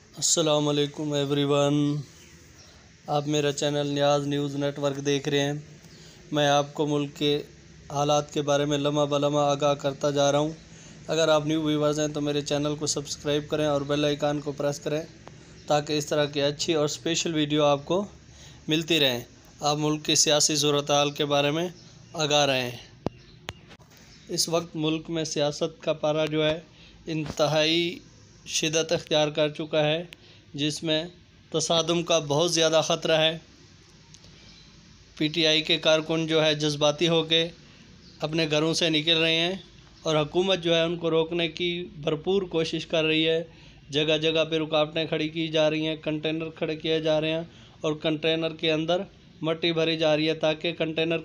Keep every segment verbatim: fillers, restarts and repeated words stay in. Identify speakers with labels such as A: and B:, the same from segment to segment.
A: السلام علیکم every one, آپ میرا channel Niaz news network دیکھ رہے ہیں۔ میں آپ کو ملک کے حالات کے بارے میں لمحہ بلمحہ آگاہ کرتا جا رہا ہوں۔ اگر آپ نیو ویورز ہیں تو میرے چینل کو سبسکرائب کریں اور بیل آئیکن کو پریس کریں تاکہ اس طرح کی اچھی اور اسپیشل ویڈیو آپ کو ملتی رہیں۔ آپ ملک کی سیاسی صورتحال کے بارے میں آگاہ رہیں۔ اس وقت ملک میں سیاست کا پارہ جو ہے انتہائی شدت اختیار کر چکا ہے، جس میں تصادم کا بہت زیادہ خطرہ ہے۔ پی ٹی آئی کے کارکن جو ہے جذباتی ہو کے اپنے گھروں سے نکل رہے ہیں اور حکومت جو ہے ان کو روکنے کی بھرپور کوشش کر رہی ہے۔ جگہ جگہ پہ رکاوٹیں کھڑی کی جا رہی ہیں، کنٹینر کھڑے کیے جا رہے ہیں اور کنٹینر کے اندر مٹی بھری جا رہی ہے تاکہ کنٹینر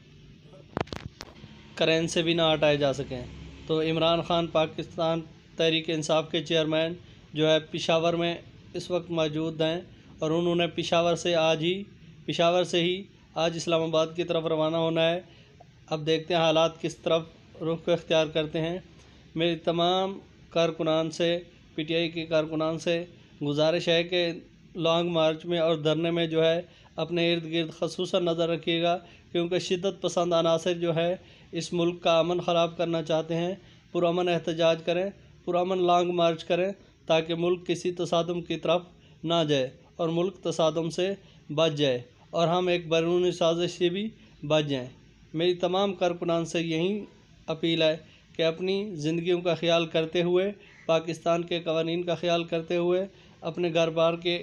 A: کرین سے بھی نہ ہٹائے جا سکیں۔ تو عمران خان پاکستان تحریک انصاف کے چیئرمین جو ہے پشاور میں اس وقت موجود ہیں اور انہوں نے پشاور سے آج ہی پشاور سے ہی آج اسلام آباد کی طرف روانہ ہونا ہے۔ اب دیکھتے ہیں حالات کس طرف رخ اختیار کرتے ہیں۔ میری تمام کارکنان سے پی ٹی آئی کے کارکنان سے گزارش ہے کہ لانگ مارچ میں اور دھرنے میں جو ہے اپنے ارد گرد خصوصاً نظر رکھیے گا، کیونکہ شدت پسند عناصر جو ہے اس ملک کا امن خراب کرنا چاہتے ہیں۔ پرامن احتجاج کریں، پرامن لانگ مارچ کریں تاکہ ملک کسی تصادم کی طرف نہ جائے اور ملک تصادم سے بچ جائے اور ہم ایک بیرونی سازش سے بھی بچ جائیں۔ میری تمام کارکنان سے یہی اپیل ہے کہ اپنی زندگیوں کا خیال کرتے ہوئے، پاکستان کے قوانین کا خیال کرتے ہوئے، اپنے گھر بار کے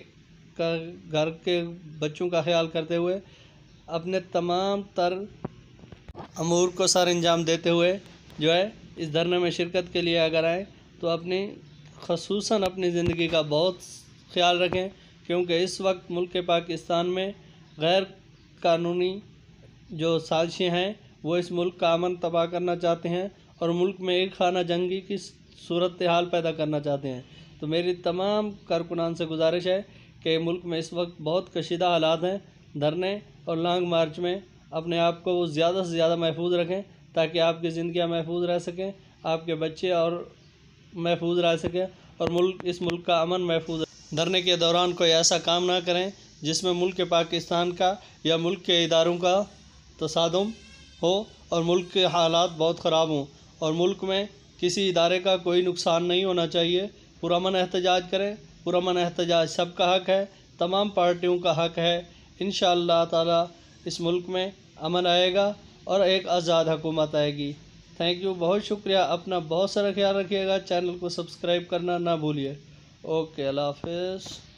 A: گھر کے بچوں کا خیال کرتے ہوئے، اپنے تمام تر امور کو سر انجام دیتے ہوئے جو ہے اس دھرنے میں شرکت کے لیے اگر آئیں تو اپنی خصوصاً اپنی زندگی کا بہت خیال رکھیں، کیونکہ اس وقت ملک پاکستان میں غیر قانونی جو سازشیں ہیں وہ اس ملک کا امن تباہ کرنا چاہتے ہیں اور ملک میں ایک خانہ جنگی کی صورتحال پیدا کرنا چاہتے ہیں۔ تو میری تمام کارکنان سے گزارش ہے کہ ملک میں اس وقت بہت کشیدہ حالات ہیں۔ دھرنے اور لانگ مارچ میں اپنے آپ کو وہ زیادہ سے زیادہ محفوظ رکھیں تاکہ آپ کی زندگیاں محفوظ رہ سکیں، آپ کے بچے اور محفوظ رہ سکیں اور ملک اس ملک کا امن محفوظ رہے۔ دھرنے کے دوران کوئی ایسا کام نہ کریں جس میں ملک پاکستان کا یا ملک کے اداروں کا تصادم ہو اور ملک کے حالات بہت خراب ہوں اور ملک میں کسی ادارے کا کوئی نقصان نہیں ہونا چاہیے۔ پرامن احتجاج کریں، پرامن احتجاج سب کا حق ہے، تمام پارٹیوں کا حق ہے۔ انشاءاللہ تعالی اس ملک میں امن آئے گا اور ایک آزاد حکومت آئے گی۔ تھینک یو، بہت شکریہ۔ اپنا بہت سارا خیال رکھیے گا، چینل کو سبسکرائب کرنا نہ بھولیے۔ اوکے، اللہ حافظ۔